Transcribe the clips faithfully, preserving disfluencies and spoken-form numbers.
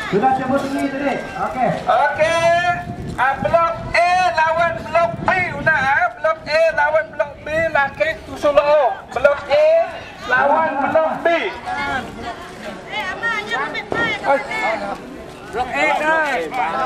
Sudah sebut ini tadi. Okey. Okey. Uh, blok A lawan blok B una. Uh. Blok A lawan blok B laki tusulong. Blok A lawan blok B. Eh, abang jangan main main. Blok A dah.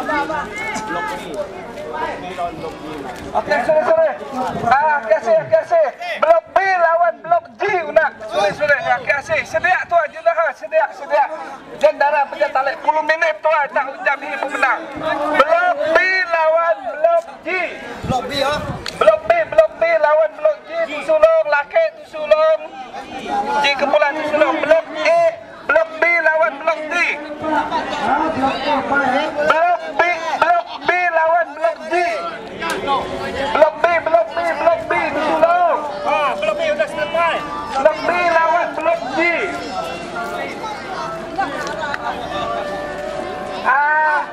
Okey, sorry, sorry. Ah, kasih, kasih. Blok B lawan blok G una. Sorry, sorry. Ya, kasih. Sedia tu aja lah. Sedia, sedia. Jendara penjatalik sepuluh minit tu aja tak ujam ini pemenang. Blok B lawan blok G. Blok B ya. Blok B, blok B lawan blok G. Tusulong, laki tusulong. G kepulan tusulong. Blok A, blok B lawan blok D. Ah, blok A baik. Blok B, blok B lawan blok G. Blok B, blok B, blok B tusulong. Ah, blok B sudah selesai. Blok B lawan blok G. Ah,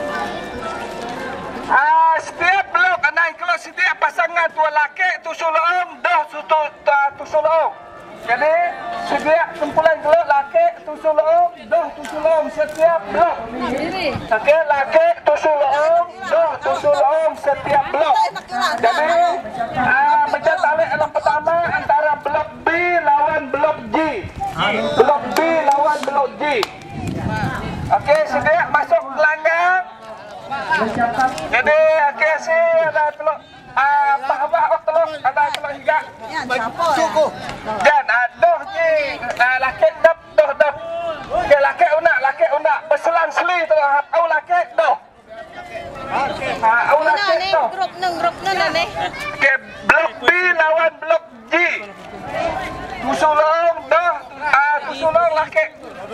ah, setiap blok anai kalau setiap pasangan tua laki tusulong dah sutu tusulong. Jadi setiap kumpulan blok laki tusulong dah tusulong setiap blok. Okey, laki tusulong dah tusulong setiap blok. Jadi ah, macam talik yang pertama antara blok B lawan blok G. Blok B lawan blok G. Okey, sedia masuk gelanggang. Mencatat Jadi okey si ada teluk ah bah-bah teluk ada teluk hingga. Cukup. Dan aduh ni ah, laki dap doh dap. Okey, laki unak, laki unak berselang-seli tu hap au laki doh. Ah, au Mana laki ni doh. grup nang grup nang ni. Okey, blok B lawan blok G. Tusulong dah ah tusulong laki.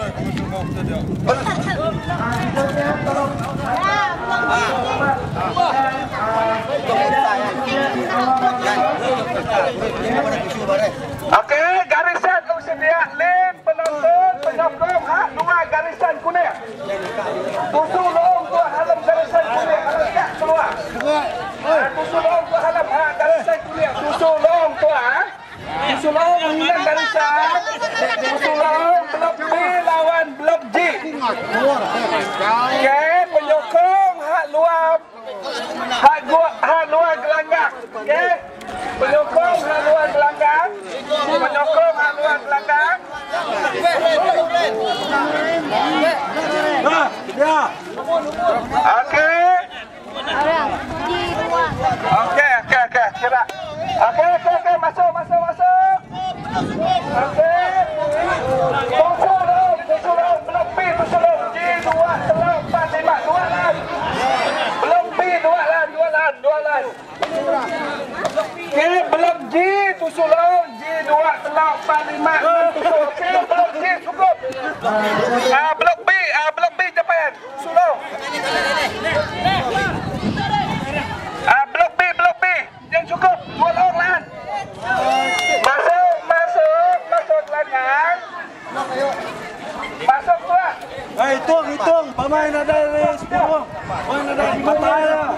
Okey, garisan kau sedia. Lin penonton, penyokong ha, dua garisan kuning. Tusulong tu halam garisan kuning. Halam tak keluar. Ah, tusulong tu halam ha, garisan kuning. Tusulong tu ha. Tusulong hilang garisan. Tusulong blok B lawan blok G. Okey, penyokong hak luar hak gua hak luar gelanggang. Okey. Penyokong hak luar gelanggang. Penyokong hak luar gelanggang. Nah, ya. Okey. Orang di luar. Okey, okey, okey. Kira. Okey, okey, okey. Masuk, masuk, masuk. Okey. Tusulong, tusulong. Blok B, tusulong. G, dua, telur, empat, lima. Dua lan. Blok B, dua lan, dua lan, dua lan. Okey, blok G, tusulong. G, dua, telur, empat, lima, enam, tujuh. Okey, blok G, cukup. Ah, blok B, ah, blok B, capaian. Tusulong. Ah, blok B, blok B. Yang cukup. Dua long lan. Masuk, masuk, masuk gelanggang. Masuk tuan. Eh, hitung, hitung. Pemain ada dari sepuluh. Pemain ada lima lah.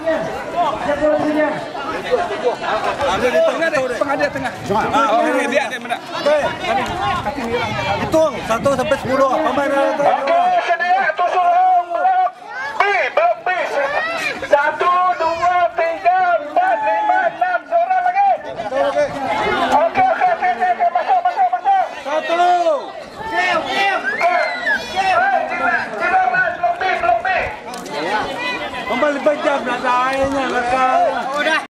Ada di tengah deh. Tengah dia tengah. Ah, oh, ini dia ada mana? Okey. Hitung satu sampai sepuluh. Pemain ada. Okey, sedia tusulong blok B, blok B. Satu, dua, tiga, empat, lima, enam. Seorang lagi. Okey. Okey, okey, okey, okey. Masuk, masuk, masuk. Satu. Okey. Eh, Cina lan, blok B, blok B. Kembali pejam dah airnya. Lekar.